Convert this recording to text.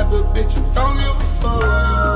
type of bitch who don't give a fuck.